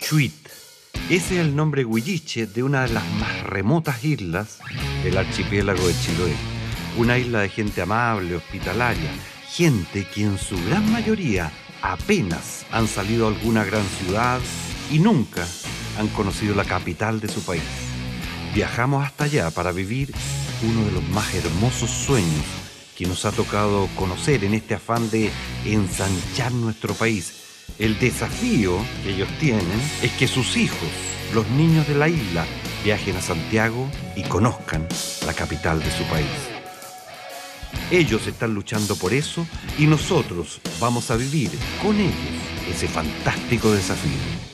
Chuit. Ese es el nombre huilliche de una de las más remotas islas del archipiélago de Chiloé. Una isla de gente amable, hospitalaria, gente que en su gran mayoría apenas han salido a alguna gran ciudad y nunca han conocido la capital de su país. Viajamos hasta allá para vivir uno de los más hermosos sueños que nos ha tocado conocer en este afán de ensanchar nuestro país. El desafío que ellos tienen es que sus hijos, los niños de la isla, viajen a Santiago y conozcan la capital de su país. Ellos están luchando por eso y nosotros vamos a vivir con ellos ese fantástico desafío.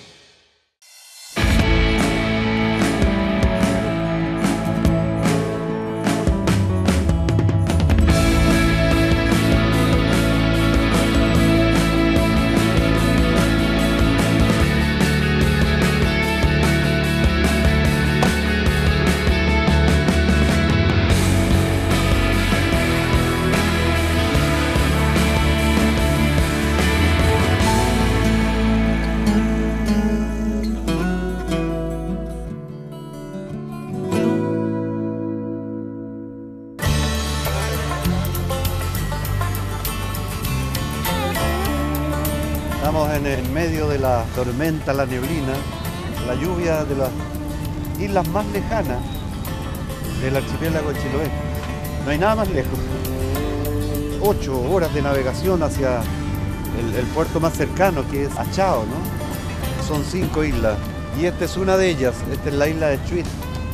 Estamos en medio de la tormenta, la neblina, la lluvia de las islas más lejanas del archipiélago de Chiloé. No hay nada más lejos. 8 horas de navegación hacia el puerto más cercano, que es Achao, ¿no? Son 5 islas y esta es una de ellas. Esta es la isla de Chuit.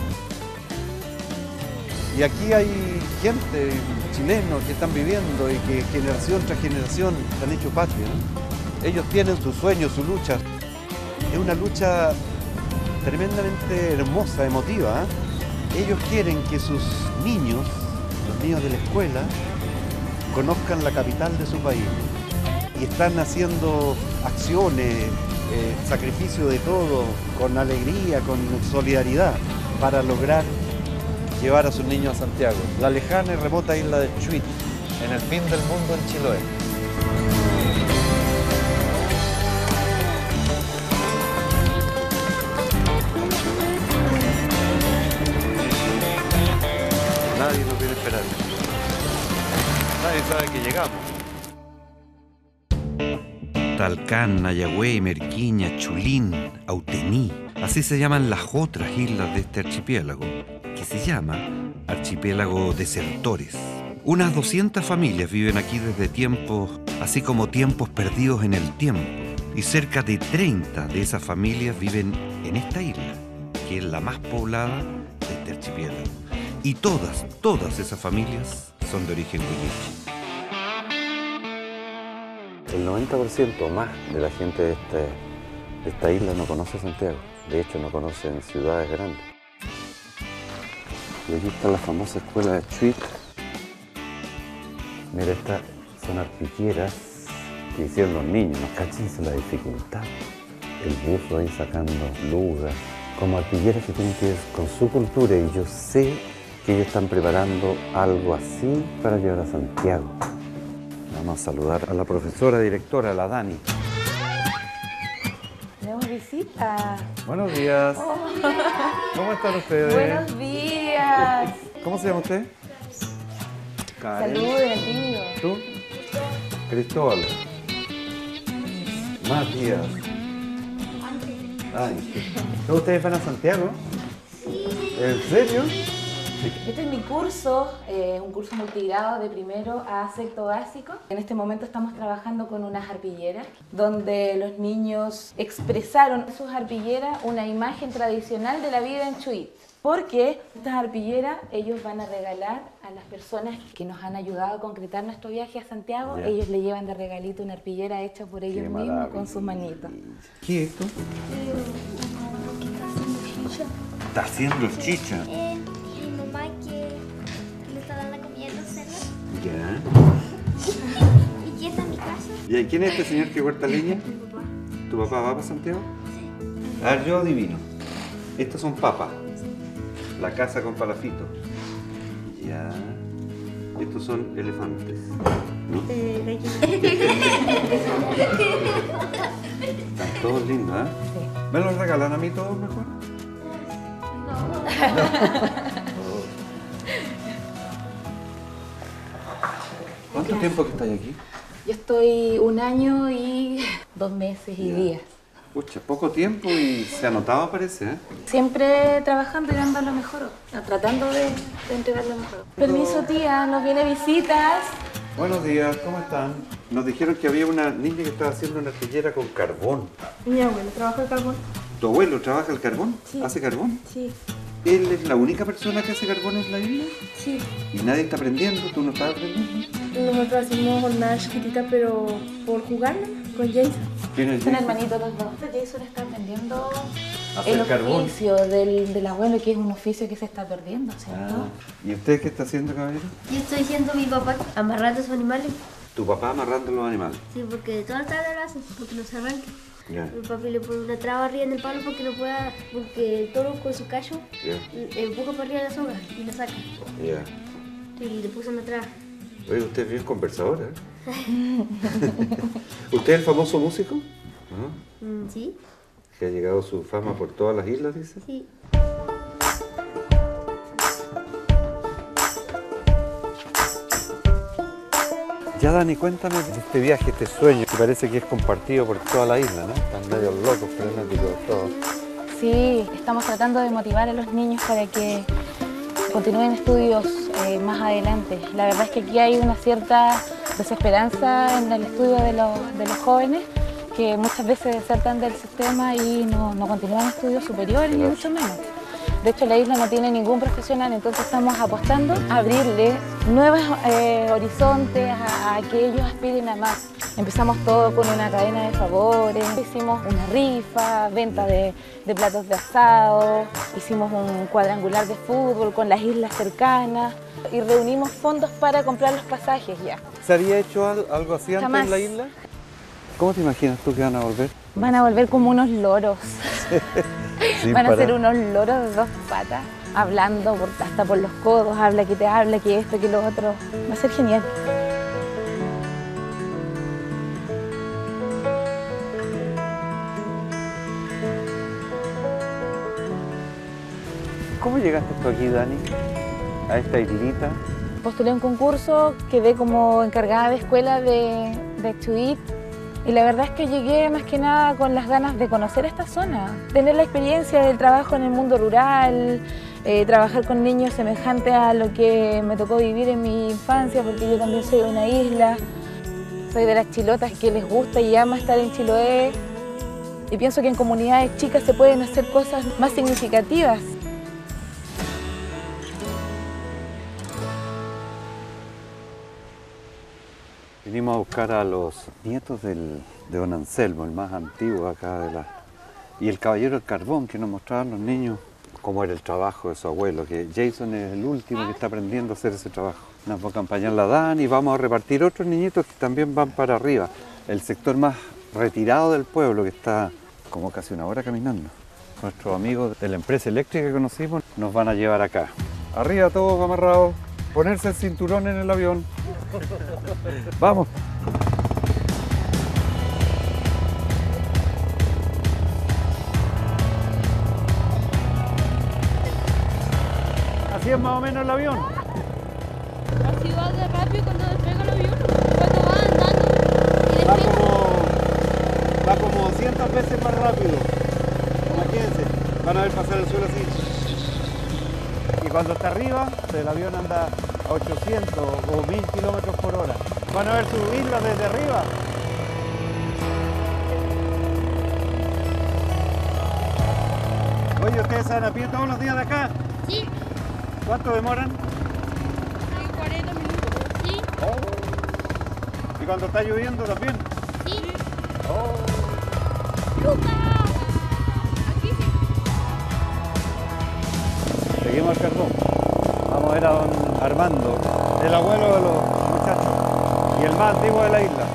Y aquí hay gente, chilenos, que están viviendo y que generación tras generación han hecho patria, ¿no? Ellos tienen sus sueños, su lucha. Es una lucha tremendamente hermosa, emotiva, ¿eh? Ellos quieren que sus niños, los niños de la escuela, conozcan la capital de su país. Y están haciendo acciones, sacrificio de todo, con alegría, con solidaridad, para lograr llevar a sus niños a Santiago. La lejana y remota isla de Chuit, en el fin del mundo en Chiloé. Nadie nos viene a esperar. Nadie sabe que llegamos. Talcán, Nayagüe, Merquiña, Chulín, Autení. Así se llaman las otras islas de este archipiélago, que se llama Archipiélago Desertores. Unas 200 familias viven aquí desde tiempos, así como tiempos perdidos en el tiempo. Y cerca de 30 de esas familias viven en esta isla, que es la más poblada de este archipiélago. Y todas esas familias son de origen huilliche. El 90% o más de la gente de esta isla no conoce Santiago. De hecho, no conocen ciudades grandes. Y aquí está la famosa escuela de Chuit. Mira, estas son arpilleras que hicieron los niños. No cáchense la dificultad. El buzo ahí sacando lugas. Como arpilleras que tienen que ir con su cultura, y yo sé que ellos están preparando algo así para llevar a Santiago. Vamos a saludar a la profesora directora, la Dani. Tenemos visita. Buenos días. Oh. ¿Cómo están ustedes? Buenos días. ¿Cómo se llama usted? Karen. Saluden, tío. ¿Tú? Cristóbal. Matías. Ángel. ¿Todos ustedes van a Santiago? Sí. ¿En serio? Este es mi curso, un curso multigrado de primero a sexto básico. En este momento estamos trabajando con unas arpilleras, donde los niños expresaron en sus arpilleras una imagen tradicional de la vida en Chuit. Porque estas arpilleras ellos van a regalar a las personas que nos han ayudado a concretar nuestro viaje a Santiago. Ya. Ellos le llevan de regalito una arpillera hecha por ellos mismos con sus manitos. ¿Qué es esto? Está haciendo chicha. Mi mamá que le está dando comida a los cerdos. Ya. Y aquí está mi casa. ¿Y quién es este señor que corta leña? Mi papá. ¿Tu papá va para Santiago? Sí. A ver, yo adivino. Estos son papas. La casa con palafito. Ya. Estos son elefantes. ¿No? Están Todos lindos, ¿eh? Sí. ¿Me los regalan a mí todos mejor? ¿Cuánto tiempo que estáis aquí? Yo estoy 1 año y 2 meses y días. Pucha, poco tiempo y se ha notado, parece, ¿eh? Siempre trabajando y dando lo mejor, tratando de entregar lo mejor. Permiso, tía, nos viene visitas. Buenos días, ¿cómo están? Nos dijeron que había una niña que estaba haciendo una artillera con carbón. Mi abuelo trabaja el carbón. ¿Tu abuelo trabaja el carbón? Sí. ¿Hace carbón? Sí, ¿Él es la única persona que hace carbón en la isla? sí. ¿Y nadie está aprendiendo? ¿Tú no estás aprendiendo? Nosotros hacemos jornadas chiquititas, pero por jugar con Jason. ¿Quién es Son Jason? hermanitos los dos. Jason está aprendiendo Hacer el carbón. oficio del abuelo, que es un oficio que se está perdiendo, ¿cierto? ¿Y usted qué está haciendo, caballero? Yo estoy siendo mi papá amarrando a sus animales. Tu papá amarrando los animales. Sí, porque toda la tarde lo hacen, porque no se arranquen. Ya, Mi papi le pone una traba arriba en el palo porque no pueda, porque el toro con su callo ya, empuja para arriba la soga y la saca. ya. Y le puso una traba. Oye, usted es bien conversadora, ¿eh? ¿Usted es el famoso músico? ¿Ah? Sí, Que ha llegado su fama por todas las islas, dice. sí. Ya, Dani, cuéntame de este viaje, este sueño, que parece que es compartido por toda la isla, ¿no? Están medio locos, frenéticos, todos. Sí, estamos tratando de motivar a los niños para que continúen estudios más adelante. La verdad es que aquí hay una cierta desesperanza en el estudio de los jóvenes, que muchas veces desertan del sistema y no continúan estudios superiores, ni mucho menos. De hecho, la isla no tiene ningún profesional, entonces estamos apostando a abrirle nuevos horizontes, a que ellos aspiren a más. Empezamos todo con una cadena de favores, hicimos una rifa, venta de platos de asado, hicimos un cuadrangular de fútbol con las islas cercanas y reunimos fondos para comprar los pasajes ya. ¿Se había hecho algo así antes Jamás. en la isla? ¿Cómo te imaginas tú que van a volver? Van a volver como unos loros. Sin Van a parar. ser unos loros de 2 patas, hablando hasta por los codos, habla, que esto, que lo otro. Va a ser genial. ¿Cómo llegaste tú aquí, Dani? A esta islita. Postulé un concurso, quedé como encargada de escuela de Chuit y la verdad es que llegué más que nada con las ganas de conocer esta zona, tener la experiencia del trabajo en el mundo rural, trabajar con niños semejantes a lo que me tocó vivir en mi infancia, porque yo también soy de una isla, soy de las chilotas que les gusta y ama estar en Chiloé y pienso que en comunidades chicas se pueden hacer cosas más significativas. Vinimos a buscar a los nietos de don Anselmo, el más antiguo acá de la... Y el caballero del carbón, que nos mostraban los niños cómo era el trabajo de su abuelo, que Jason es el último que está aprendiendo a hacer ese trabajo. Nos va a acompañar la Dani y vamos a repartir otros niñitos que también van para arriba, el sector más retirado del pueblo, que está como casi 1 hora caminando. Nuestros amigos de la empresa eléctrica que conocimos nos van a llevar acá. Arriba todos amarrados, ponerse el cinturón en el avión. Vamos. Así es más o menos el avión. Así va de rápido cuando despega el avión, cuando va andando. Y después Va como 200 veces más rápido. Imagínense, van a ver pasar el suelo así. Y cuando está arriba, el avión anda a 800 o 1000 kilómetros por hora. Van a ver su isla desde arriba. Oye, ¿ustedes salen a pie todos los días de acá? sí, ¿Cuánto demoran? 40 minutos. Sí, ¿Y cuando está lloviendo también? sí. Oh. Luca. Aquí sí. Seguimos al carbón. Vamos a ver a don Armando, el abuelo de los muchachos y el más antiguo de la isla.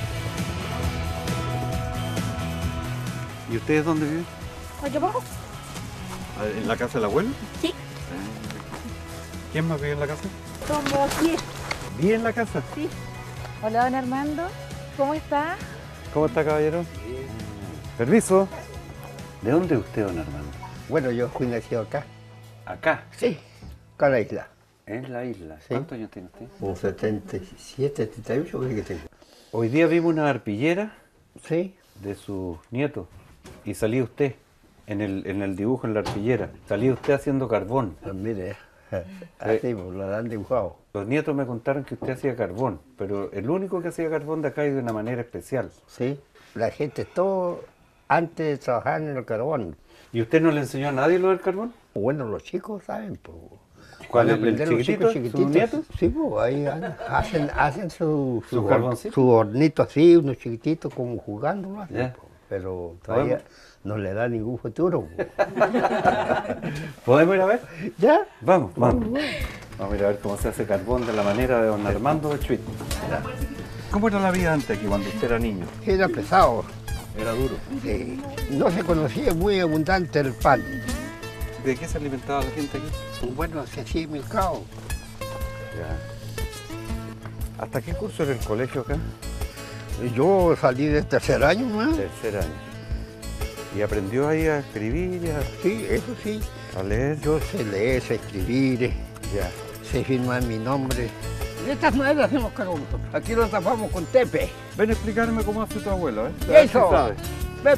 ¿Y ustedes dónde viven? ¿Aquí abajo? ¿En la casa del abuelo? Sí. ¿Quién más vive en la casa? Como 10. ¿Vive en la casa? Hola, don Armando, ¿cómo está? ¿Cómo está, caballero? Permiso. ¿De dónde es usted, don Armando? Bueno, yo fui nacido acá. Acá. Sí, acá en la isla. En la isla. Sí. ¿Cuántos años tiene usted? Como 77, 78 creo que tengo. Hoy día vimos una arpillera Sí, de sus nietos y salía usted en el dibujo en la arpillera. Salía usted haciendo carbón. pues mire, así pues, lo han dibujado. Los nietos me contaron que usted hacía carbón, pero el único que hacía carbón de acá y de una manera especial. Sí, la gente todo antes trabajaban en el carbón. ¿Y usted no le enseñó a nadie lo del carbón? Bueno, los chicos saben, pues. ¿Cuál es el aprender los chiquitito? chicos ¿Sus nietos? Sí, pues ahí hacen ¿Su carboncito? su hornito así, unos chiquititos como jugando, ¿no? Ya. Pero todavía no le da ningún futuro. Pues. ¿Podemos ir a ver? ¿Ya? Vamos. Vamos a ir a ver cómo se hace carbón de la manera de don Armando de Chuit. ¿Cómo era la vida antes aquí cuando usted era niño? Era pesado. Era duro. No se conocía muy abundante el pan. ¿De qué se alimentaba la gente aquí? Bueno, se hacía mercado. Ya. ¿Hasta qué curso era el colegio acá? Yo salí de tercer año, ¿no? Tercer año. ¿Y aprendió ahí a escribir, Sí, eso sí. a leer? Yo sé leer, sé escribir, Ya. sé firmar mi nombre. De estas maneras hacemos cargo nosotros. Aquí lo tapamos con tepe. Ven a explicarme cómo hace tu abuelo, ¿eh? Eso. ¿Sabes? Ven,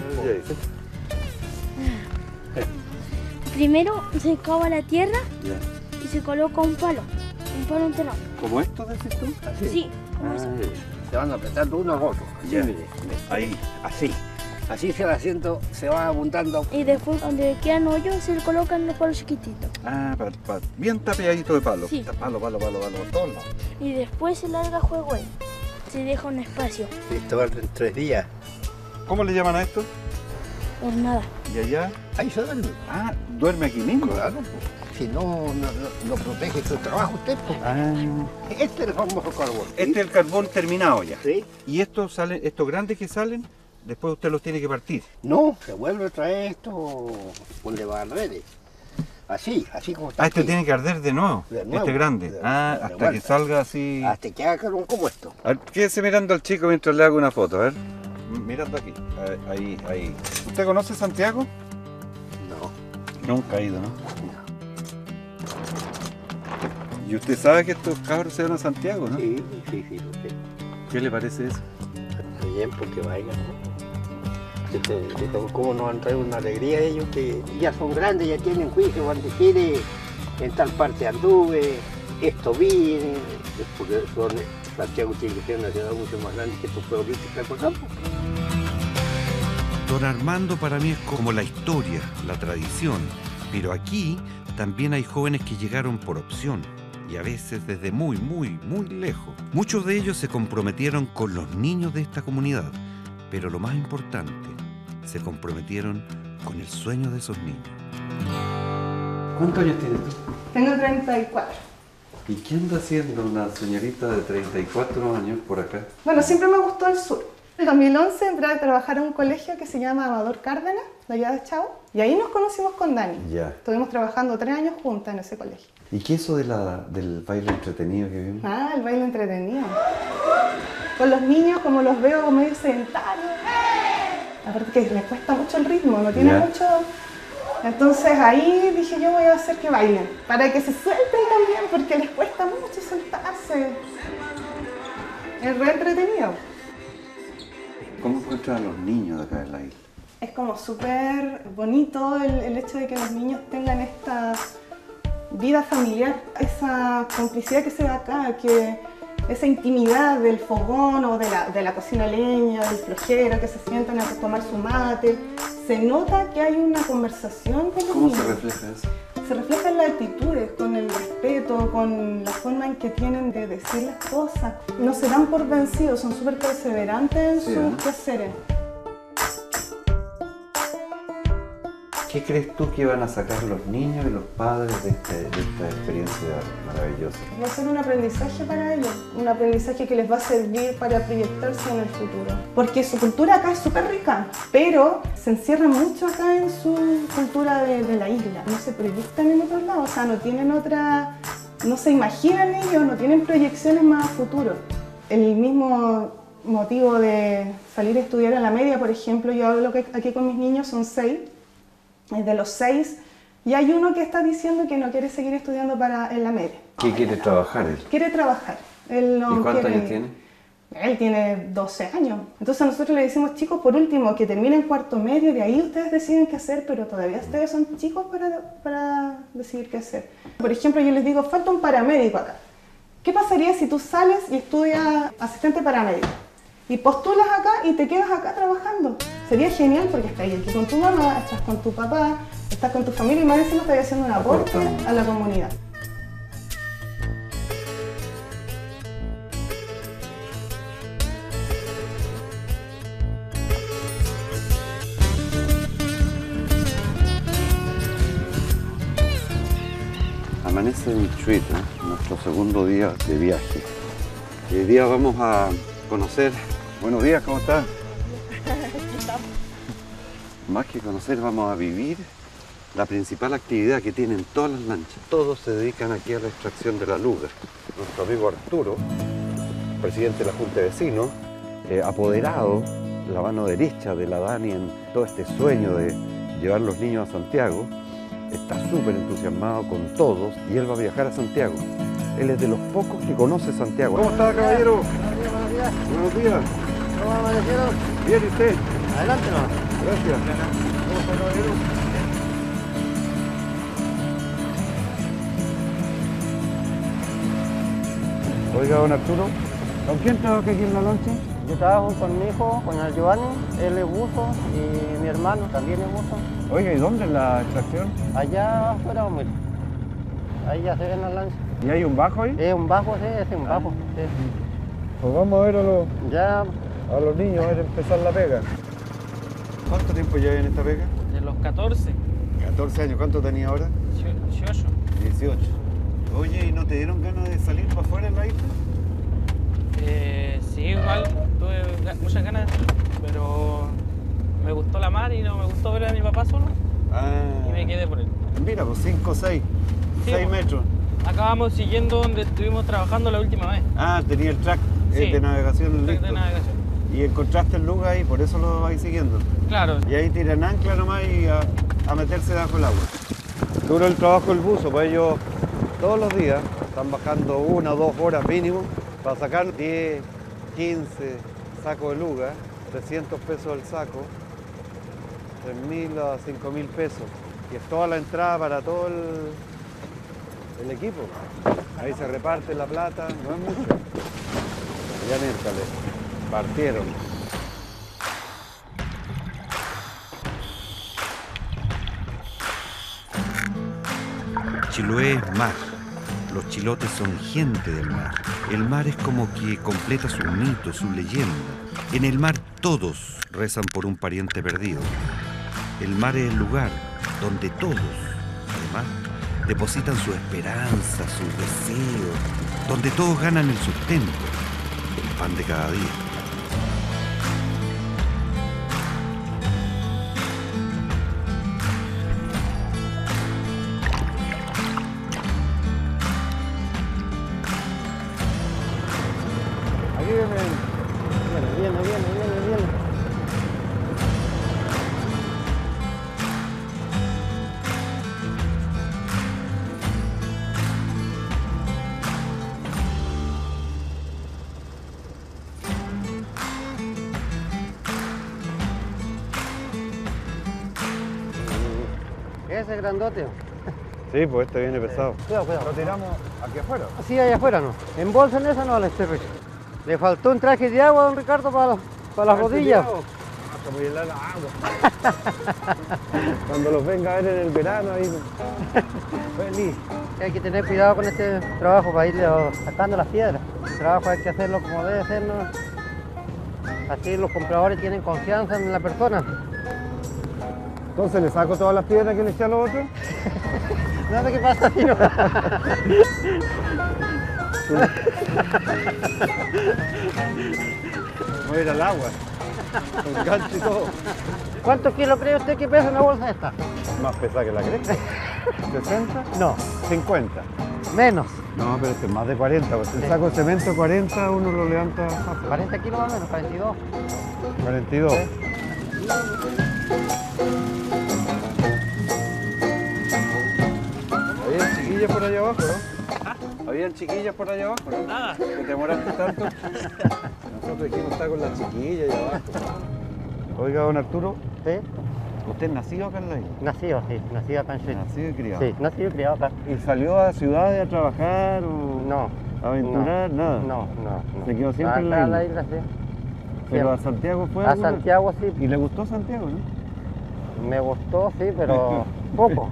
Primero se cava la tierra Ya. y se coloca un palo entero. ¿Como esto decís tú? así. Sí, como eso. Se van apretando uno a otro. Ya. Mire, Ahí. así. Así se va haciendo, se va abundando. Y después donde quedan hoyos se le colocan los palos chiquititos. Ah, bien tapeadito de palo. Sí. Palo, por todos lados. Y después se larga juego ahí. Se deja un espacio. Esto va en 3 días. ¿Cómo le llaman a esto? Hornada. ¿Y allá? Ahí se duerme. Ah, duerme aquí mismo. Claro. Si no protege su trabajo usted, pues. Ah. Este es el famoso carbón. Este es el carbón terminado ya. ¿Sí? Y estos grandes que salen, después usted los tiene que partir. No, se vuelve a traer esto donde va a redes. Así como está. Ah, este aquí. tiene que arder de nuevo. De nuevo. Este grande. De Hasta que vuelta. salga así. Hasta que haga carbón como esto. A ver, quédese mirando al chico mientras le hago una foto, a ver. Mirando aquí. Ahí. ¿Usted conoce Santiago? No. Nunca ha ido, ¿no? Y usted sabe que estos cabros se van a Santiago, ¿no? Sí, lo sé. ¿Qué le parece eso? Está bien porque vayan. ¿Cómo nos han traído una alegría ellos que ya son grandes, ya tienen juicio, van a decir en tal parte anduve, esto vi, porque Santiago tiene que ser una ciudad mucho más grande que estos pueblitos que hay por campo. Don Armando para mí es como la historia, la tradición, pero aquí también hay jóvenes que llegaron por opción y a veces desde muy lejos. Muchos de ellos se comprometieron con los niños de esta comunidad, pero lo más importante, se comprometieron con el sueño de esos niños. ¿Cuántos años tienes tú? Tengo 34. ¿Y qué anda haciendo una señorita de 34 años por acá? Bueno, siempre me gustó el sur. En 2011 entré a trabajar en un colegio que se llama Amador Cárdenas, de allá de Chavo, y ahí nos conocimos con Dani. Ya. Estuvimos trabajando 3 años juntas en ese colegio. ¿Y qué es eso del baile entretenido que vimos? Ah, el baile entretenido. Con los niños, como los veo medio sedentarios. Aparte que les cuesta mucho el ritmo, no tiene Ya. mucho... Entonces ahí dije yo voy a hacer que bailen, para que se suelten también, porque les cuesta mucho soltarse. Es re entretenido. ¿Cómo encuentran a los niños de acá de la isla? Es como súper bonito el hecho de que los niños tengan esta vida familiar, esa complicidad que se da acá, que esa intimidad del fogón o de la cocina leña, del flojero, que se sientan a tomar su mate. Se nota que hay una conversación con los ¿Cómo niños. se refleja eso? Se refleja en las actitudes, con el respeto, con la forma en que tienen de decir las cosas. No se dan por vencidos, son súper perseverantes en Sí, sus ¿no? quehaceres. ¿Qué crees tú que van a sacar los niños y los padres de esta experiencia maravillosa? Va a ser un aprendizaje para ellos, un aprendizaje que les va a servir para proyectarse en el futuro. Porque su cultura acá es súper rica, pero se encierra mucho acá en su cultura de la isla. No se proyectan en otros lados, o sea, no tienen no se imaginan ellos, no tienen proyecciones más a futuro. El mismo motivo de salir a estudiar a la media, por ejemplo, yo hablo que aquí con mis niños son 6, de los 6, y hay uno que está diciendo que no quiere seguir estudiando en la media. ¿Qué quiere trabajar él? Quiere trabajar. Él no ¿Y cuántos quiere... años tiene? Él tiene 12 años. Entonces nosotros le decimos, chicos, por último, que terminen cuarto medio, de ahí ustedes deciden qué hacer, pero todavía ustedes son chicos para decidir qué hacer. Por ejemplo, yo les digo, falta un paramédico acá. ¿Qué pasaría si tú sales y estudias asistente paramédico? Y postulas acá y te quedas acá trabajando. Sería genial porque estás aquí con tu mamá, estás con tu papá, estás con tu familia y más encima estás haciendo un aporte a la comunidad. Amanece en Chuita, nuestro segundo día de viaje. Hoy día vamos a conocer... Buenos días, ¿cómo estás? Más que conocer, vamos a vivir la principal actividad que tienen todas las lanchas. Todos se dedican aquí a la extracción de la luga. Nuestro amigo Arturo, presidente de la Junta de Vecinos, apoderado, la mano derecha de la Dani en todo este sueño de llevar los niños a Santiago, está súper entusiasmado con todos y él va a viajar a Santiago. Él es de los pocos que conoce Santiago. ¿Cómo está, caballero? Buenos días. Buenos días. ¿Cómo amanecieron? Bien, ¿y usted? Adelante nomás. Gracias. ¿Cómo está, caballero? Oiga, don Arturo, ¿con quién trabaja aquí en la lancha? Yo trabajo con mi hijo, con el Giovanni, él es buzo y mi hermano también es buzo. Oiga, ¿y dónde es la extracción? Allá afuera, hombre. Ahí ya se ven las lanzas. ¿Y hay un bajo ahí? Es un bajo, sí, es un bajo. Sí. Pues vamos a ver Ya a los niños, a ver empezar la pega. ¿Cuánto tiempo lleva en esta pega? De los 14, 14 años. ¿Cuánto tenía ahora? 18. 18. Oye, ¿y no te dieron ganas de salir para afuera en la isla? Sí, igual tuve muchas ganas, pero me gustó la mar y no me gustó ver a mi papá solo y me quedé por él. Mira, pues 5 o 6, Sí, 6 metros. Acabamos siguiendo donde estuvimos trabajando la última vez. Ah, tenía el track Sí, de navegación de listo. navegación. Y encontraste el lugar ahí, por eso lo vais siguiendo. Claro, Y ahí tiran ancla nomás y a meterse bajo el agua. Duro el trabajo del buzo, pues ellos todos los días están bajando 1 o 2 horas mínimo para sacar 10, 15 sacos de luga, 300 pesos el saco, 3.000 a 5.000 pesos. Y es toda la entrada para todo el equipo. Ahí se reparte la plata, no es mucho. Ya miércoles, partieron. Chiloé es mar. Los chilotes son gente del mar. El mar es como que completa su mito, su leyenda. En el mar todos rezan por un pariente perdido. El mar es el lugar donde todos, además, depositan su esperanza, sus deseos, donde todos ganan el sustento, el pan de cada día. Aquí viene. Ese grandote. Sí, pues este viene pesado. Cuidado, cuidado. ¿Lo tiramos aquí afuera? Sí, allá afuera no. En bolsa en esa no, la Richo. Le faltó un traje de agua a don Ricardo para las rodillas. Muy helada agua. Cuando los venga a ver en el verano, ahí feliz. Hay que tener cuidado con este trabajo para irle sacando las piedras. El trabajo hay que hacerlo como debe ser, ¿no? Así los compradores tienen confianza en la persona. Entonces, ¿le saco todas las piedras que le eché a los otros? No sé qué pasa, Tino. Voy a ir al agua. Con gancho y todo. ¿Cuántos kilos cree usted que pesa una bolsa esta? Más pesada que la cresta. ¿60? No, 50. menos. No, pero este es más de 40. Pues el saco de cemento 40 uno lo levanta fácil. 40 kilos más o menos, 42. 42. Sí. Habían chiquillas por allá abajo, ¿no? Habían chiquillas por allá abajo, ¿no? Nada. ¿Que te demoraste tanto? Nosotros dijimos estar con las chiquillas allá abajo. Oiga, don Arturo, Sí, ¿usted es nacido acá en la isla? nacido, sí, nacido acá en Chile. Nacido y criado. Sí, nacido y criado acá. ¿Y salió a ciudades a trabajar o No. a aventurar? Nada. No. ¿Se quedó siempre en la Acá isla? la isla, sí. Pero a Siempre. Santiago fue A alguna vez? Santiago sí, ¿Y le gustó Santiago, no? me gustó, sí, pero poco.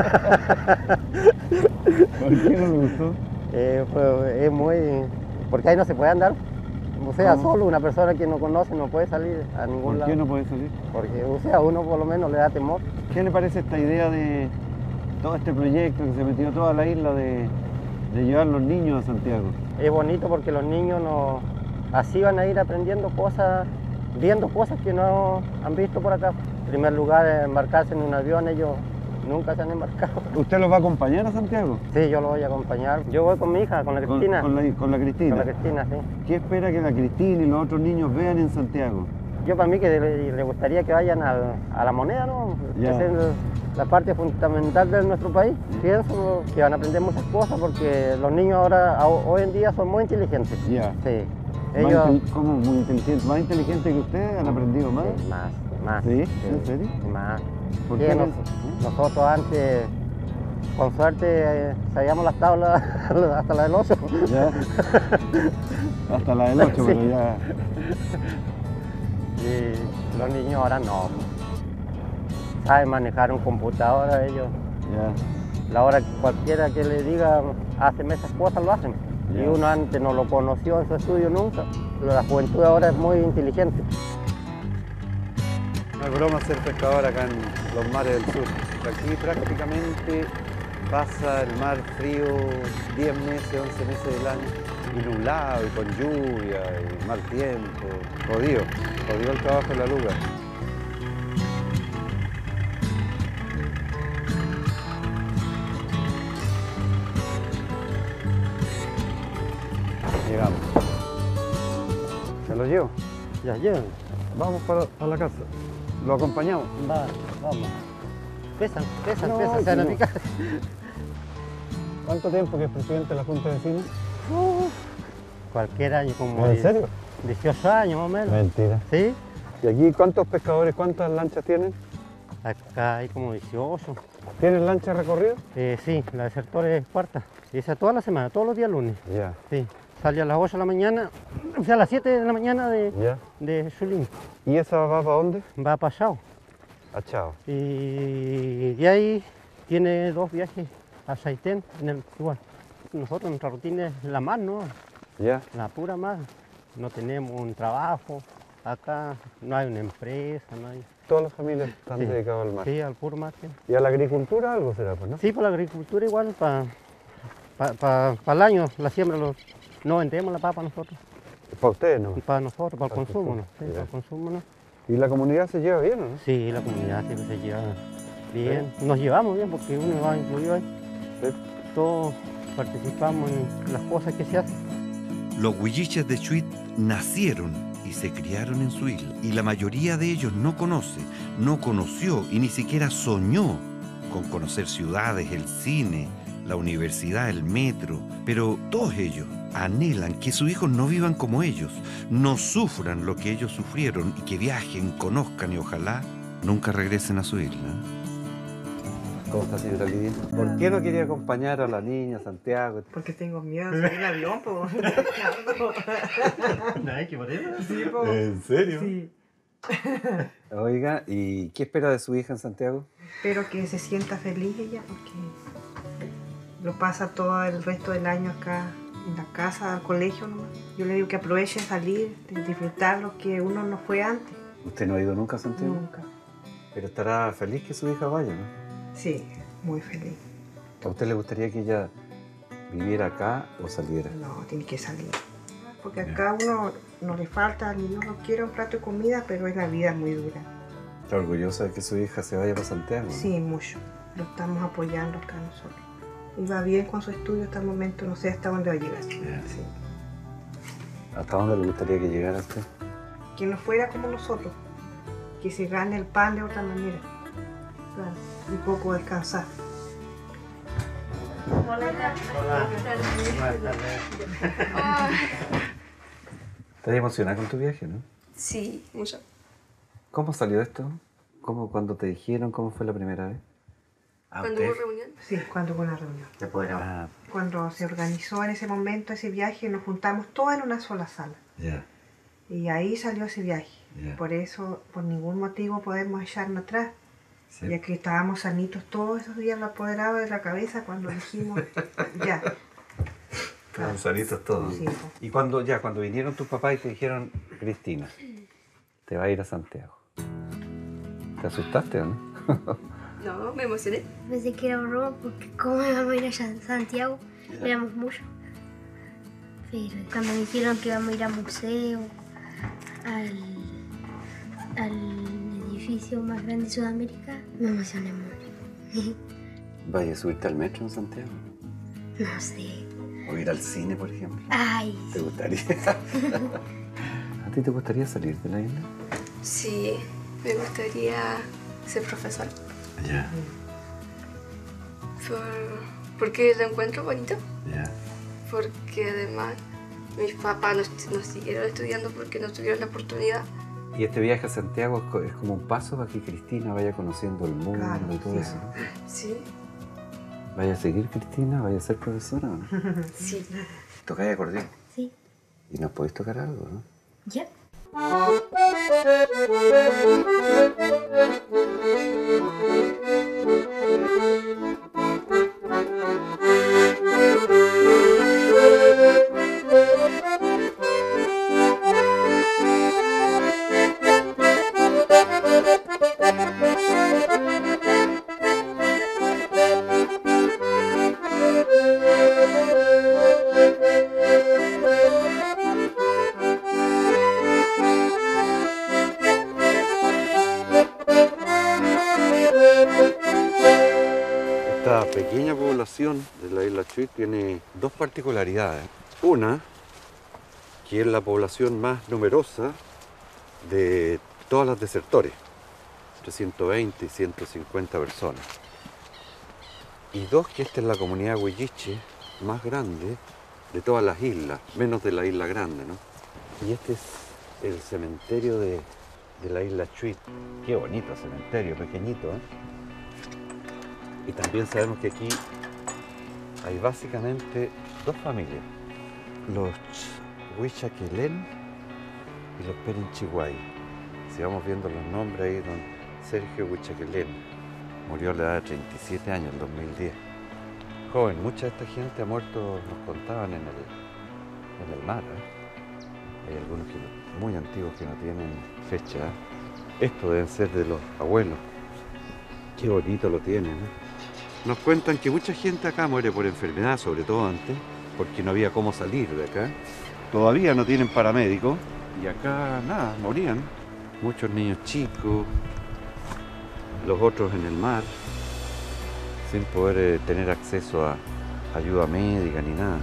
¿Por qué no le gustó? Es muy... Porque ahí no se puede andar. O sea, ¿Cómo? solo una persona que no conoce no puede salir a ningún ¿Por lado. qué no puede salir? Porque, o sea, uno por lo menos le da temor. ¿Qué le parece esta idea de todo este proyecto que se metió toda la isla de llevar los niños a Santiago? Es bonito porque los niños así van a ir aprendiendo cosas, viendo cosas que no han visto por acá. En primer lugar, embarcarse en un avión, ellos nunca se han embarcado. ¿Usted los va a acompañar a Santiago? Sí, yo lo voy a acompañar. Yo voy con mi hija, con la Cristina. Con la Cristina. Con la Cristina, sí. ¿Qué espera que la Cristina y los otros niños vean en Santiago? Yo para mí que le gustaría que vayan a la moneda, ¿no? Ya. Esa es la parte fundamental de nuestro país. Pienso que van a aprender muchas cosas porque los niños ahora, hoy en día, son muy inteligentes. Ya. Sí. ¿Cómo muy inteligentes? ¿Más inteligentes que ustedes? ¿Han aprendido más? Sí, más. ¿Sí? ¿En serio? Más. ¿Por Sí, qué nos- piensas? nosotros antes, con suerte, sabíamos las tablas hasta la del 8. Ya. Hasta la del 8, Sí. pero ya. Y los niños ahora no. Saben manejar un computador a ellos. Ya. La hora que cualquiera que le diga, hazme esas cosas, lo hacen. Ya. Y uno antes no lo conoció en su estudio nunca. La juventud ahora es muy inteligente. No es broma ser pescador acá en los mares del sur. Aquí prácticamente pasa el mar frío 10 meses, 11 meses del año, y nublado, y con lluvia, y mal tiempo. Jodido el trabajo de la luga. Llegamos. ¿Se lo llevo? Ya llegan. Vamos para la casa. ¿Lo acompañamos? Vamos. Pesan, No, se van a no. picar. ¿Cuánto tiempo que es presidente de la Junta de Vecinos? Cualquier año, como ¿En serio? 18 años más o menos. Mentira. ¿Sí? ¿Y aquí cuántos pescadores, cuántas lanchas tienen? Acá hay como 18. ¿Tienen lancha recorrido? Sí, la desertora es cuarta. Y esa toda la semana, todos los días lunes. Ya, Sí. Sale a las 8 de la mañana, o sea, a las 7 de la mañana ya. de Zulín. ¿Y esa va para dónde? Va para Chao. A Chao. Y de ahí tiene 2 viajes a Saitén, igual. Nosotros, nuestra rutina es la mar, ¿no? Ya. La pura mar. No tenemos un trabajo. Acá no hay una empresa, no hay... Todas las familias están Sí. dedicadas al mar. Sí, al puro mar. Sí, ¿Y a la agricultura algo será, pues, no? sí, por la agricultura igual, para el año, la siembra, no vendemos la papa nosotros. Para ustedes, ¿no? Para nosotros, para el Para el consumo, ¿no? consumo, Sí, ya. para el consumo, ¿no? ¿Y la comunidad se lleva bien, o no? Sí, la comunidad siempre se lleva bien. Nos llevamos bien porque uno va incluido ahí. Sí. Todos participamos en las cosas que se hacen. Los huilliches de Chuit nacieron y se criaron en su isla, y la mayoría de ellos no conoce, no conoció y ni siquiera soñó con conocer ciudades, el cine, la universidad, el metro, pero todos ellos anhelan que sus hijos no vivan como ellos, no sufran lo que ellos sufrieron y que viajen, conozcan y ojalá nunca regresen a su isla. ¿Cómo está, señora Lidia? ¿Por qué no quería acompañar a la niña, Santiago? Porque tengo miedo de subir el avión, po. Ay, qué bonito. Sí, po. ¿En serio? Sí. Oiga, ¿y qué espera de su hija en Santiago? Espero que se sienta feliz ella porque lo pasa todo el resto del año acá en la casa, al colegio nomás. Yo le digo que aproveche salir, de disfrutar lo que uno no fue antes. ¿Usted no ha ido nunca a Santiago? Nunca. Pero estará feliz que su hija vaya, ¿no? Sí, muy feliz. ¿A usted le gustaría que ella viviera acá o saliera? No, tiene que salir. Porque acá uno no le falta, ni uno quiere un plato de comida, pero es la vida muy dura. ¿Está orgullosa de que su hija se vaya para Santiago? Sí, mucho. Lo estamos apoyando acá nosotros. iba bien con su estudio hasta el momento, no sé hasta dónde va a llegar. Sí. ¿Hasta dónde le gustaría que llegara usted? Que no fuera como nosotros, que se gane el pan de otra manera, claro, un poco descansar. ¿Estás emocionada con tu viaje, no? Sí, mucho. ¿Cómo salió esto? ¿Cuándo te dijeron? ¿Cómo fue la primera vez? ¿Cuándo hubo reunión? Sí, cuando hubo una reunión. ¿Te podrá? Cuando se organizó en ese momento ese viaje, nos juntamos todos en una sola sala. Ya. Y ahí salió ese viaje. Ya. Por eso, por ningún motivo podemos echarnos atrás. Sí. Ya que estábamos sanitos todos esos días, me apoderaba de la cabeza cuando dijimos, ya. Estaban sanitos todos. Sí. Y cuando vinieron tus papás y te dijeron, Cristina, te va a ir a Santiago. ¿Te asustaste o no? No, me emocioné. Pensé que era broma porque cómo íbamos a ir a Santiago, éramos muchos. Pero cuando me dijeron que íbamos a ir al museo, al edificio más grande de Sudamérica, me emocioné mucho. ¿Vaya a subirte al metro en Santiago? No sé. ¿O ir al cine, por ejemplo? Ay. ¿Te gustaría? ¿A ti te gustaría salir de la isla? Sí, me gustaría ser profesor. Ya. Porque lo encuentro bonito. Ya. Porque además mis papás no siguieron estudiando porque no tuvieron la oportunidad. Y este viaje a Santiago es como un paso para que Cristina vaya conociendo el mundo y todo eso, ¿no? Sí. ¿Vaya a seguir, Cristina? ¿Vaya a ser profesora o no? Sí. ¿Tocáis acordeón? Sí. ¿Y nos podéis tocar algo, no? Ya. Esta pequeña población de la isla Chuy tiene dos particularidades. Una, que es la población más numerosa de todas las desertores, entre 120 y 150 personas. Y dos, que esta es la comunidad huilliche más grande de todas las islas, menos de la isla Grande, ¿no? Y este es el cementerio de la isla Chuy. Qué bonito cementerio, pequeñito, ¿eh? Y también sabemos que aquí hay básicamente dos familias, los Huichaquelén y los Perenchihuay. Si vamos viendo los nombres ahí, don Sergio Huichaquelén murió a la edad de 37 años, en 2010. Joven, mucha de esta gente ha muerto, nos contaban, en el mar, ¿eh? Hay algunos muy antiguos que no tienen fecha, ¿eh? Estos deben ser de los abuelos. Qué bonito lo tienen, ¿eh? Nos cuentan que mucha gente acá muere por enfermedad, sobre todo antes, porque no había cómo salir de acá. Todavía no tienen paramédicos y acá nada, morían. Muchos niños chicos, los otros en el mar, sin poder tener acceso a ayuda médica ni nada.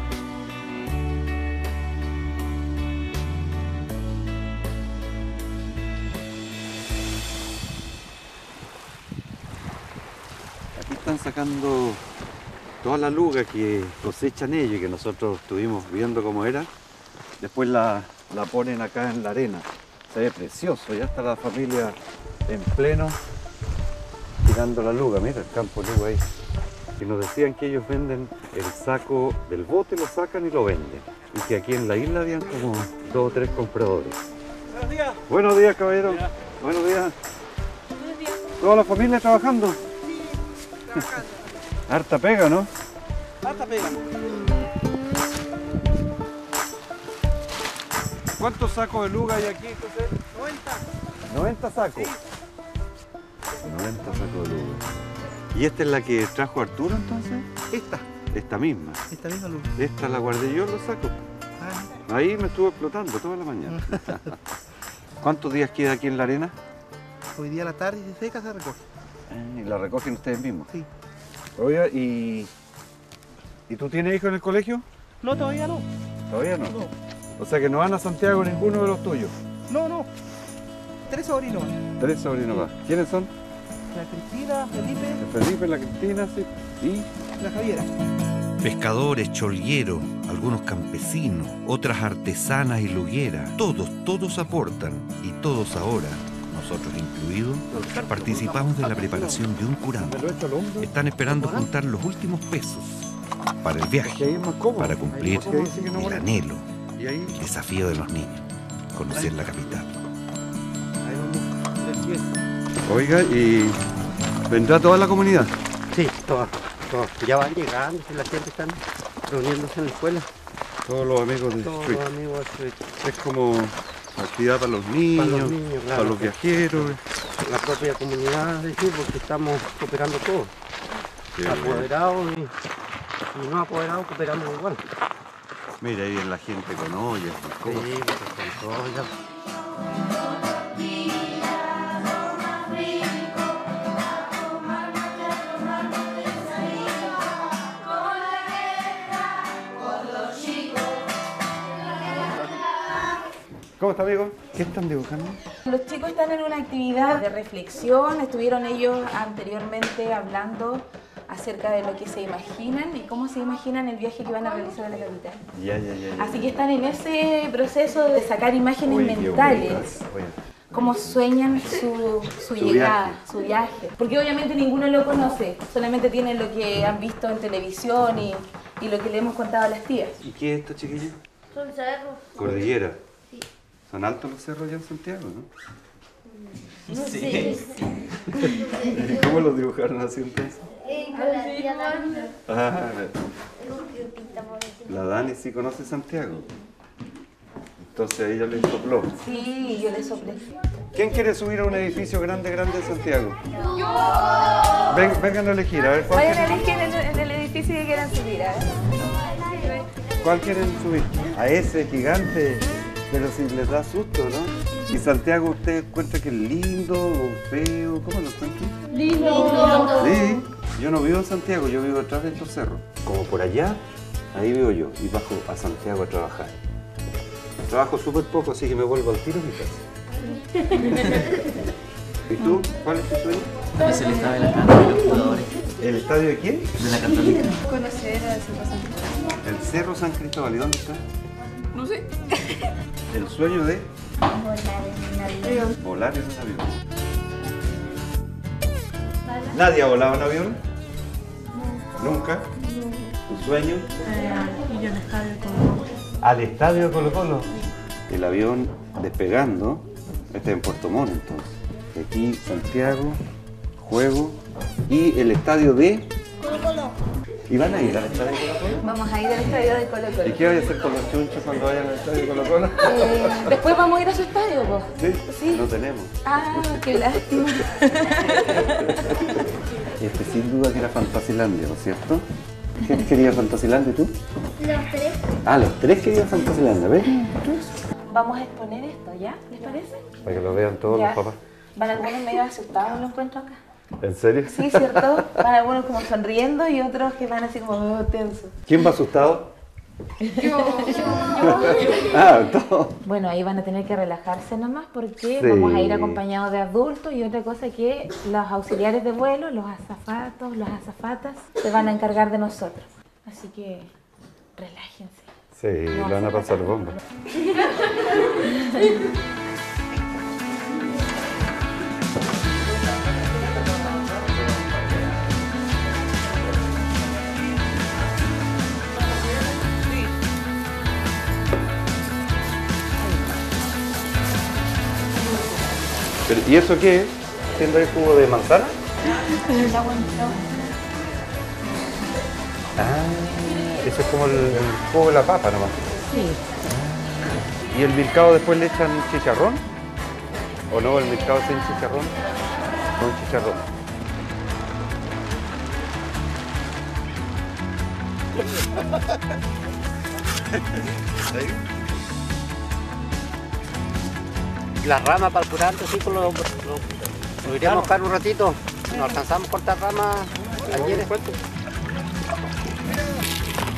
Están sacando toda la luga que cosechan ellos y que nosotros estuvimos viendo cómo era. Después la ponen acá en la arena. Se ve precioso, ya está la familia en pleno tirando la luga. Mira el campo de luga ahí. Y nos decían que ellos venden el saco del bote, lo sacan y lo venden. Y que aquí en la isla habían como 2 o 3 compradores. Buenos días. Buenos días, caballero. Buenos días. Buenos días. ¿Toda la familia trabajando? Harta pega, ¿no? Harta pega. ¿Cuántos sacos de luga hay aquí, José? 90 sacos. 90 sacos de luga. ¿Y esta es la que trajo Arturo entonces? Esta misma. Esta misma luga. Esta la guardé yo en los sacos. Ahí me estuve explotando toda la mañana. ¿Cuántos días queda aquí en la arena? Hoy día a la tarde, si se seca, se recoge. ¿Y la recogen ustedes mismos? Sí. Oiga, ¿y ¿Y tú tienes hijos en el colegio? No, todavía no. ¿Todavía no? O sea que no van a Santiago ninguno de los tuyos. No. 3 sobrinos. 3 sobrinos más. ¿Quiénes son? La Cristina, Felipe. El Felipe, la Cristina, sí. ¿Y? La Javiera. Pescadores, cholgueros, algunos campesinos, otras artesanas y lugueras, todos aportan y todos ahora, nosotros incluidos, participamos de la preparación de un curanto. Están esperando juntar los últimos pesos para el viaje, para cumplir el anhelo, el desafío de los niños, conocer la capital. Oiga, ¿y vendrá toda la comunidad? Sí, todos. Ya van llegando, si la gente está reuniéndose en la escuela. Todos los amigos de Todos Street. los amigos de Street. Es como actividad para los niños, claro, para los viajeros. La propia comunidad, decir, porque estamos cooperando todos. Qué Apoderados y no apoderados cooperamos igual. Mira, ahí la gente con ollas. Sí, con ollas. ¿Cómo está, amigo? ¿Qué están dibujando? Los chicos están en una actividad de reflexión. Estuvieron ellos anteriormente hablando acerca de lo que se imaginan y cómo se imaginan el viaje que van a realizar a la capital. Ya. Así que están en ese proceso de sacar imágenes mentales. Cómo sueñan su llegada, su viaje. Porque obviamente ninguno lo conoce, solamente tienen lo que han visto en televisión y lo que le hemos contado a las tías. ¿Y qué es esto, chiquillos? Son cerros. Cordillera. Sí. Son altos los cerros allá en Santiago, ¿no? No sé. ¿Y cómo los dibujaron así entonces? La Dani sí conoce Santiago. Entonces a ella le sopló. Sí, yo le soplé. ¿Quién quiere subir a un edificio grande de Santiago? ¡Yo! Vengan a elegir, a ver cuál Vayan a elegir en el edificio que quieran subir, a ver. ¿Cuál quieren subir? A ese gigante, pero si les da susto, ¿no? ¿Y Santiago usted encuentra que es lindo o feo? ¿Cómo lo encuentran? Lindo. Sí, yo no vivo en Santiago, yo vivo atrás de estos cerros. Como por allá, ahí vivo yo y bajo a Santiago a trabajar. Trabajo súper poco, así que me vuelvo al tiro a mi casa. ¿Y tú? ¿Cuál es tu sueño? Es el estadio de la Católica, los jugadores. ¿El estadio de quién? De la Católica. Conocer a Cerro San Cristóbal. El Cerro San Cristóbal, ¿y dónde está? No sé. El sueño de Volar en un avión. volar en un avión. ¿Nadie ha volado en avión? ¿Nunca? ¿Tu sueño? Y yo al estadio con Al estadio de Colo-Colo. El avión despegando, este es en Puerto Montt entonces. Aquí Santiago, juego y el estadio de Colo-Colo. ¿Y van a ir al estadio de Colo-Colo? Vamos a ir al estadio de Colo-Colo. ¿Y qué vaya a hacer con los chunchos cuando vayan al estadio de Colo-Colo? Después vamos a ir a su estadio, ¿vos? Sí, no tenemos. Ah, qué lástima. Este sin duda que era Fantasilandia, ¿no es cierto? ¿Quién quería Fantasilandia y tú? Los tres. Ah, los tres querían Fantasilandia, ¿ves? Vamos a exponer esto, ¿ya? ¿Les parece? Para que lo vean todos Ya. los papás. Van algunos medio asustados, lo encuentro acá. ¿En serio? Sí, ¿cierto? Van algunos como sonriendo y otros que van así como tensos. ¿Quién va asustado? Yo. Ah, todos. Bueno, ahí van a tener que relajarse nomás porque Sí. vamos a ir acompañados de adultos y otra cosa que los auxiliares de vuelo, los azafatos, las azafatas, se van a encargar de nosotros. Así que relájense. Sí, lo van a pasar bomba. ¿Y eso qué es? ¿Siendo el jugo de manzana? Ah, eso es como el jugo de la papa nomás. Sí. ¿Y el milcao después le echan chicharrón? ¿O no, el milcao sin chicharrón? Con chicharrón. Las ramas para el curante, sí, pues lo iríamos a buscar un ratito. Nos alcanzamos a cortar ramas ayer.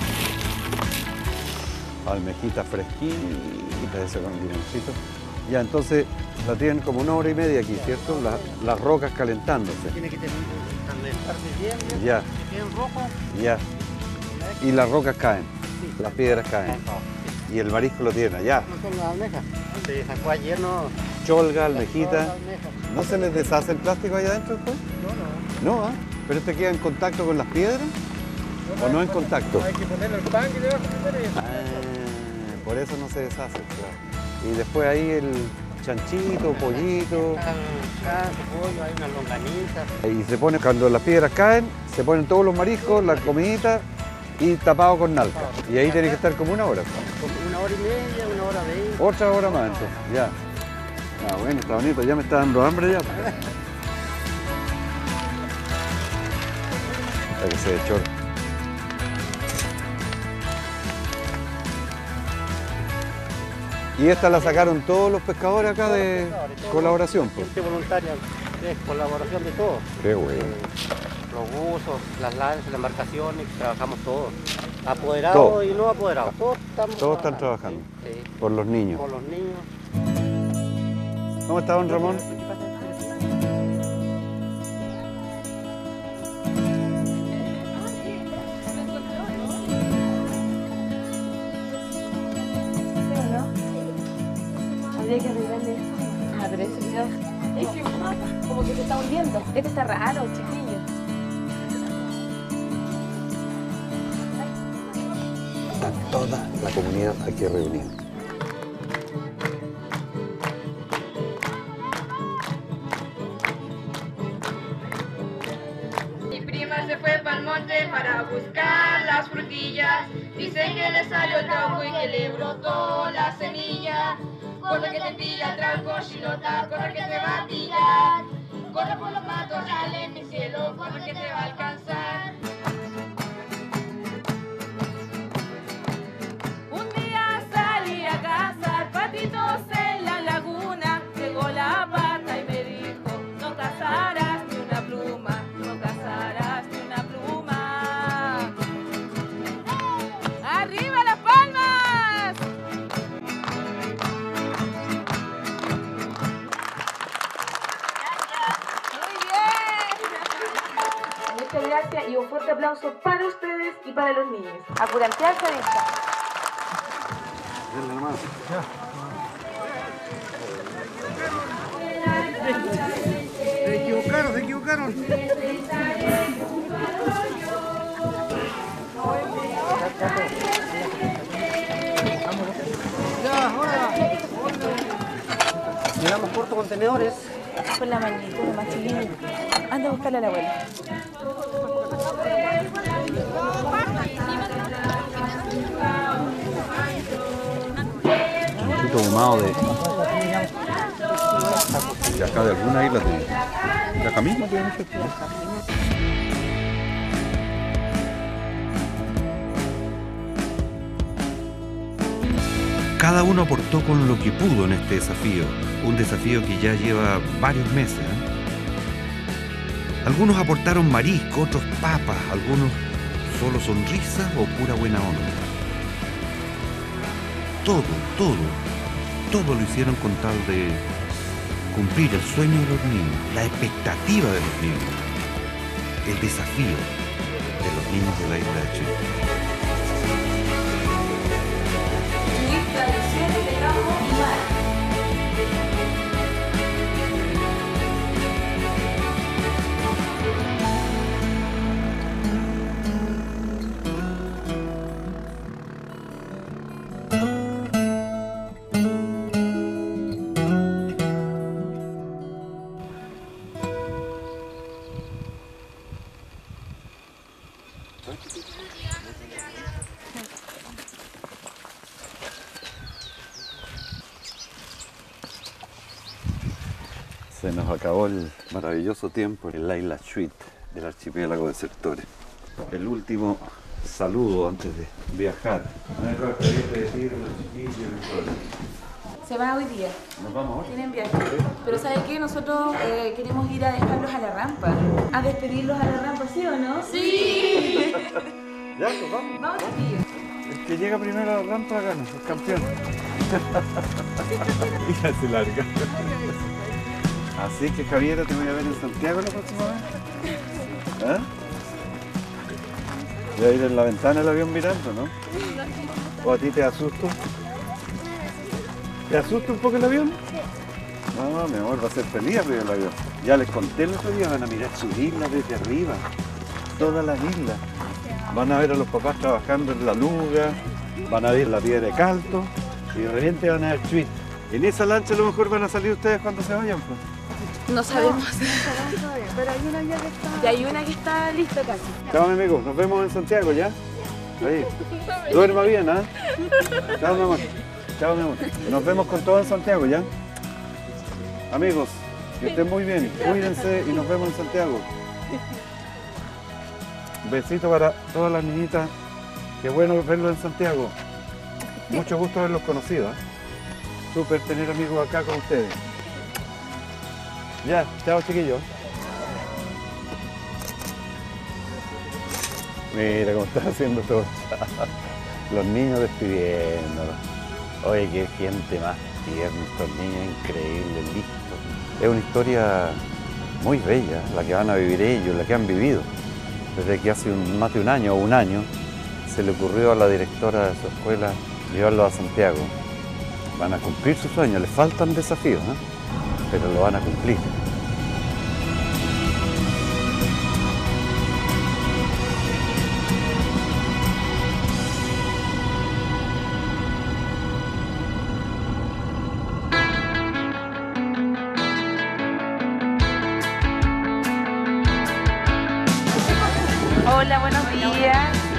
Almejita fresquita, esa con limoncito. Ya, entonces la tienen como 1 hora y media aquí, ¿cierto? Las rocas calentándose. Tiene que calentarse bien, Ya. que queden rojos. Ya. Y las rocas caen, las piedras caen. Y el marisco lo tiene allá. No son las almejas. Se sacó ayer, no. Cholga, almejita. ¿No se les deshace el plástico allá adentro después? No. No, ¿ah? ¿Pero este queda en contacto con las piedras? ¿O no en contacto? Hay que ponerle el pan que debajo primero. Por eso no se deshace, claro. Y después ahí el chanchito, pollito. Pollo, hay unas longanitas. Y se pone, cuando las piedras caen, se ponen todos los mariscos, la comidita y tapado con nalca. Y ahí tiene que estar como 1 hora. Como 1 hora y media, 1 hora 20. Otra hora más entonces, ya. Ah, bueno, está bonito, ya me está dando hambre ya. Para que se dé chorro. Y esta la sacaron todos los pescadores acá de colaboración, pues. Gente voluntaria, es colaboración de todos. Qué bueno. Los buzos, las lanchas, las embarcaciones, trabajamos todos. Apoderados y no apoderados. Todos están trabajando. Sí. Por los niños. Por los niños. ¿Cómo está, don Ramón? Habría que arreglarle esto. Ah, pero eso ya... Es que como que se está hundiendo. Este está raro, chiquillo. Está toda la comunidad aquí reunida. Mi prima se fue pa'l monte para buscar las frutillas. Dice que le salió el tronco y que le brotó la semilla. Corre que te pilla el tranco, chinota, corre que te va a pillar. Corre por los matorrales, mi cielo, corre que te va a alcanzar. Un día salí a cazar patitos en la laguna. Llegó la pata y me dijo, no cazarás ni una pluma, no cazarás ni una pluma. ¡Arriba las palmas! Muchas gracias y un fuerte aplauso para ustedes y para los niños. A curantearse de esta. Se equivocaron. Ya, ahora. Llegamos cortos contenedores. Con la manito, la más chiquilla. Anda a buscarle a la abuela. Un poquito ahumado de acá de alguna isla de acá mismo tiene mucho. Cada uno aportó con lo que pudo en este desafío, un desafío que ya lleva varios meses. Algunos aportaron marisco, otros papas, algunos solo sonrisas o pura buena onda. Todo lo hicieron con tal de cumplir el sueño de los niños, la expectativa de los niños, el desafío de los niños de la isla de Chile. Tradiciones de campo y mar. Se nos acabó el maravilloso tiempo en la isla Chuit del archipiélago de Sertores. El último saludo antes de viajar. Se va hoy día. ¿Nos vamos ahora? Tienen viaje. Pero ¿sabe qué? Nosotros queremos ir a dejarlos a la rampa. A despedirlos a la rampa, ¿sí o no? Sí. Ya, pues vamos. Vamos, chiquillos. El que llega primero a la rampa gana, el campeón. Mira, se larga. Así que Javiera, te voy a ver en Santiago la próxima vez. ¿Ah? Voy a ir en la ventana del avión mirando, ¿no? ¿O a ti te asusto? ¿Te asusta un poco el avión? No, mi amor, va a ser feliz arriba del avión. Ya les conté el otro día, van a mirar su isla desde arriba. Todas las islas. Van a ver a los papás trabajando en la Luga, van a ver la Piedra de Calto y de repente van a ver Chuit. En esa lancha a lo mejor van a salir ustedes cuando se vayan, pues. No sabemos. Pero hay una ya que está... Y hay una que está lista casi. Chao, mi amigo, nos vemos en Santiago, ¿ya? Ahí. Duerma bien, ¿ah? Chao, mi amor. Chao, mi amor. Nos vemos con todos en Santiago, ¿ya? Amigos, que estén muy bien, cuídense y nos vemos en Santiago. Besito para todas las niñitas. Qué bueno verlos en Santiago. Mucho gusto haberlos conocido, ¿eh? Súper tener amigos acá con ustedes. Ya, chao chiquillos. Mira cómo están haciendo todo. Los niños despidiéndolos. Oye, qué gente más tierna, estos niños increíbles, listos. Es una historia muy bella, la que van a vivir ellos, la que han vivido. Desde que hace más de un año se le ocurrió a la directora de su escuela llevarlos a Santiago. Van a cumplir sus sueños, les faltan desafíos, ¿eh? Pero lo van a cumplir. Hola, buenos días.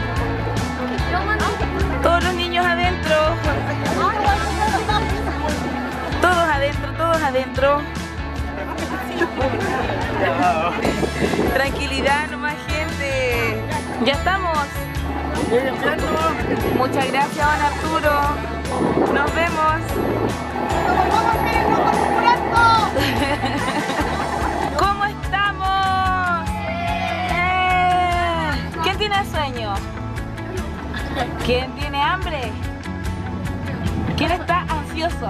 Todos los niños adentro. Todos adentro, todos adentro. Tranquilidad nomás, gente. Ya estamos. Muchas gracias, don Arturo. Nos vemos. ¿Cómo estamos? ¿Quién tiene sueño? ¿Quién tiene hambre? ¿Quién está ansioso?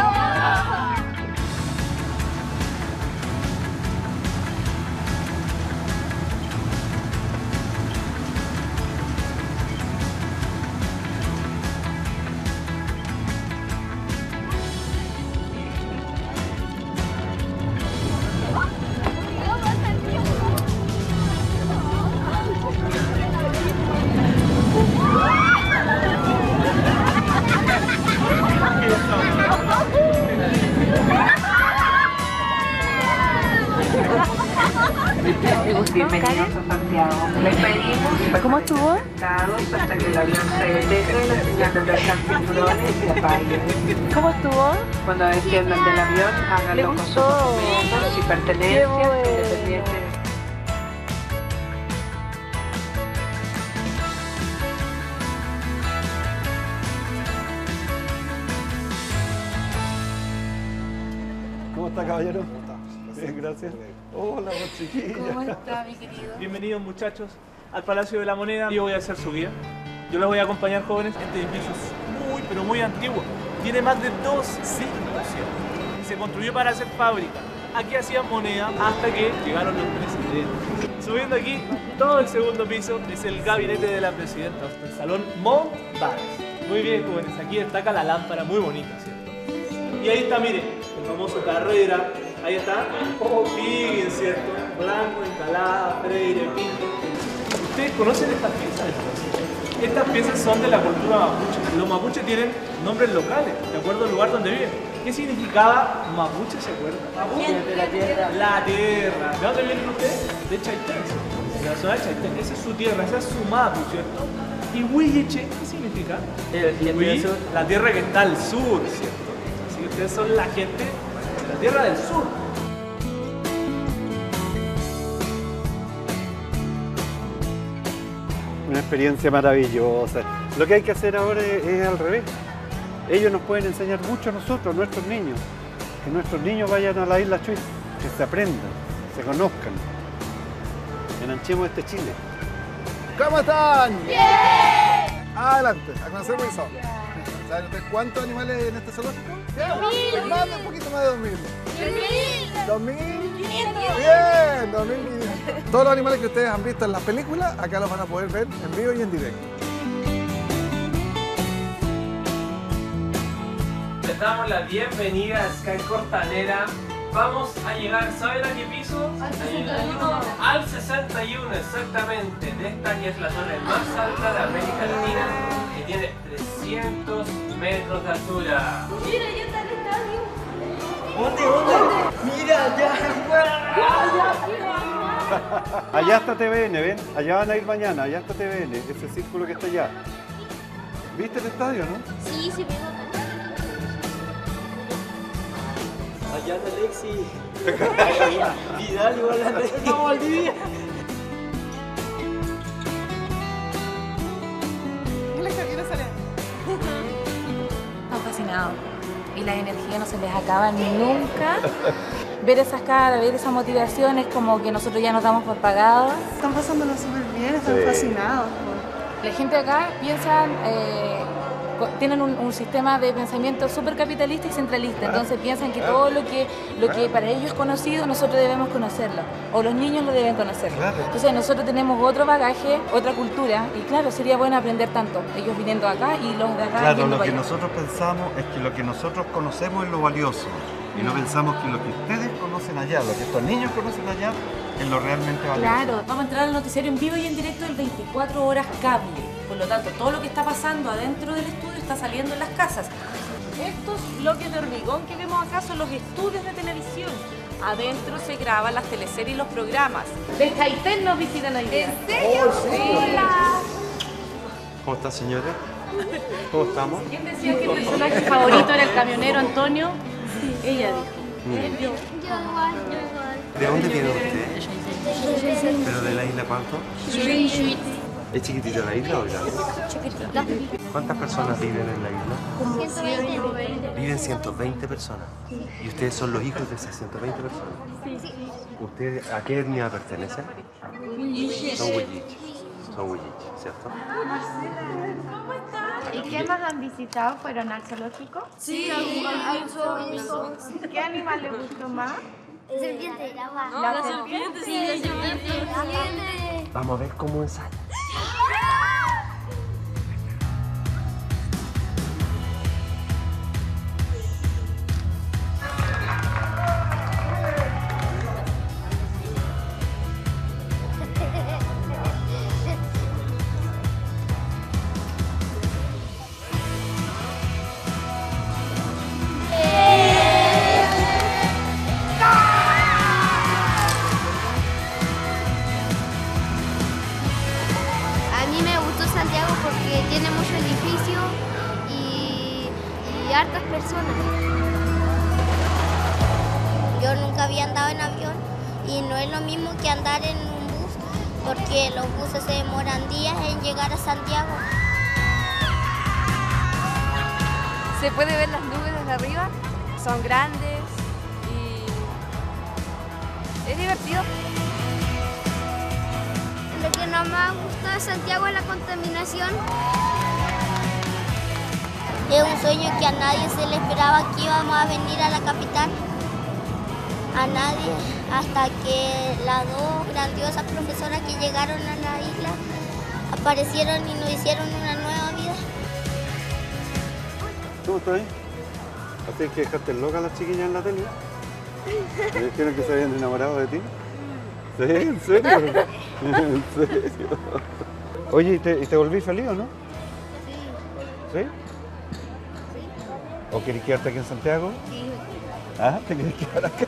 Bienvenidos a Santiago. Les pedimos ¿Cómo estuvo? hasta que el avión se detenga, la señal de alerta cinturones y se apague. ¿Cómo estuvo? Cuando desciendan del avión, háganlo con sus documentos y pertenencias independientes. ¿Cómo está, caballero? Bien, gracias. Hola, chiquilla. ¿Cómo está, mi querido? Bienvenidos, muchachos, al Palacio de la Moneda. Yo voy a ser su guía. Yo los voy a acompañar, jóvenes. Este edificio es muy, pero muy antiguo. Tiene más de 2 siglos, ¿cierto? Y se construyó para hacer fábrica. Aquí hacían moneda hasta que llegaron los presidentes. Subiendo aquí, todo el segundo piso es el gabinete de la presidenta, el salón Montbares. Muy bien, jóvenes, aquí destaca la lámpara muy bonita, ¿cierto? Y ahí está, miren, el famoso Carrera. Ahí está, O'Higgins, ¿cierto? Blanco, Encalada, Freire, Pinto. ¿Ustedes conocen estas piezas? Estas piezas son de la cultura mapuche. Los mapuches tienen nombres locales, de acuerdo al lugar donde viven. ¿Qué significaba mapuche, se acuerdan? Mapuche, la tierra. La tierra. ¿De dónde vienen ustedes? De Chaitén, de la zona de Chaitén. Esa es su tierra, esa es su mapu, ¿cierto? Y Huilliche, ¿qué significa? La tierra que está al sur, ¿cierto? Así que ustedes son la gente de la tierra del sur. Una experiencia maravillosa. Lo que hay que hacer ahora es al revés. Ellos nos pueden enseñar mucho a nosotros, nuestros niños. Que nuestros niños vayan a la isla Chuy, que se aprendan, se conozcan. Enanchemos este Chile. ¿Cómo están? ¡Bien! Adelante, a conocer Wilson. ¿Saben ustedes cuántos animales hay en este zoológico? 2000. Más de un poquito más de 2000. 2000. 2500. Bien, 2500. Todos los animales que ustedes han visto en las películas, acá los van a poder ver en vivo y en directo. Les damos la bienvenida a Sky Costanera. Vamos a llegar, ¿saben a qué piso? Al 61. Al 61, exactamente. De esta que es la torre más alta de América Latina, que tiene 300 metros de altura. Mira, ya está el estadio. ¿Dónde? Mira, ya. Allá está TVN, ¿ven? Allá van a ir mañana, allá está TVN, ese círculo que está allá. ¿Viste el estadio, no? Sí, sí, veo. Allá anda Alexi. Vidal igual anda. ¡No, Valdivia! Están fascinados y la energía no se les acaba nunca. Ver esas caras, ver esa motivación es como que nosotros ya nos damos por pagados. Están pasándolo súper bien, están fascinados. La gente acá piensa, tienen un sistema de pensamiento súper capitalista y centralista, entonces piensan que todo lo que para ellos es conocido, nosotros debemos conocerlo, o los niños lo deben conocer. Entonces nosotros tenemos otro bagaje, otra cultura, y claro, sería bueno aprender tanto, ellos viniendo acá y los de acá. Claro, lo que nosotros pensamos es que lo que nosotros conocemos es lo valioso, y no pensamos que lo que ustedes conocen allá, lo que estos niños conocen allá, es lo realmente valioso. Claro, vamos a entrar al noticiario en vivo y en directo del 24 horas cable. Por lo tanto, todo lo que está pasando adentro del estudio está saliendo en las casas. Estos bloques de hormigón que vemos acá son los estudios de televisión. Adentro se graban las teleseries y los programas. De Chaitén nos visitan hoy día. ¿En serio? Hola. ¿Cómo está, señora? ¿Cómo estamos? ¿Quién decía que el personaje favorito era el camionero Antonio? Sí. Ella dijo. Yo igual. ¿De dónde viene usted? ¿Pero de la isla cuánto? ¿Es chiquitita la isla o grande? Chiquitita. ¿Cuántas personas viven en la isla? Como 120. Viven 120 personas. ¿Y ustedes son los hijos de esas 120 personas? Sí. ¿Ustedes a qué etnia pertenecen? Huilliche. Son huilliches. Son huilliches, ¿cierto? ¿Y qué más han visitado? ¿Fueron al zoológico? Sí, al zoológico. ¿Qué animal les gustó más? Serpiente del agua. La serpiente, sí, la serpiente. Vamos a ver cómo ensaya. A mí me gustó Santiago porque tiene muchos edificios y hartas personas. Yo nunca había andado en avión y no es lo mismo que andar en un bus porque los buses se demoran días en llegar a Santiago. Se puede ver las nubes desde arriba, son grandes y es divertido. Lo que no me gusta de Santiago es la contaminación. Es un sueño que a nadie se le esperaba que íbamos a venir a la capital. A nadie, hasta que las dos grandiosas profesoras que llegaron a la isla aparecieron y nos hicieron una nueva vida. ¿Cómo estás? ¿Así que dejaste loca a las chiquillas en la tele? ¿Me dijeron que se habían enamorado de ti? ¿Sí? ¿En serio? ¿En serio? Oye, ¿y te volví feliz o no? Sí. ¿Sí? ¿O querés quedarte aquí en Santiago? Sí. ¿Ah? ¿Te querés quedar acá?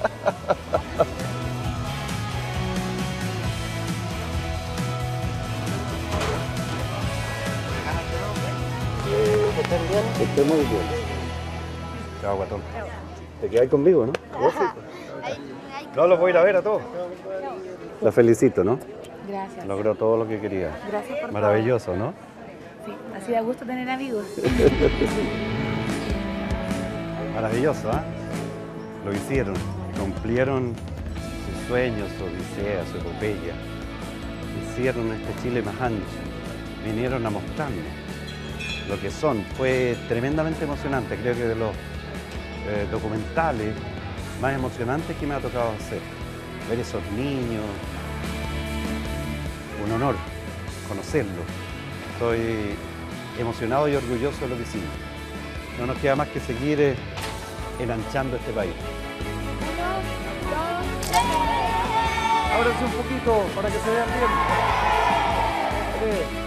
¿Están bien? Estoy muy bien. Chao, guatón. Te quedáis conmigo, ¿no? No, los voy a ir a ver a todos. La felicito, ¿no? Gracias. Logró todo lo que quería. Gracias por Maravilloso, ¿no? Sí, así da gusto tener amigos. Maravilloso, ¿ah? Lo hicieron, cumplieron sus sueños, su odisea, su epopeya. Hicieron este Chile más ancho, vinieron a mostrarnos lo que son. Fue tremendamente emocionante, creo que de los documentales más emocionantes que me ha tocado hacer. Ver esos niños, un honor conocerlos. Estoy emocionado y orgulloso de lo que hicimos. No nos queda más que seguir enanchando este país. Ábranse un poquito para que se vean bien.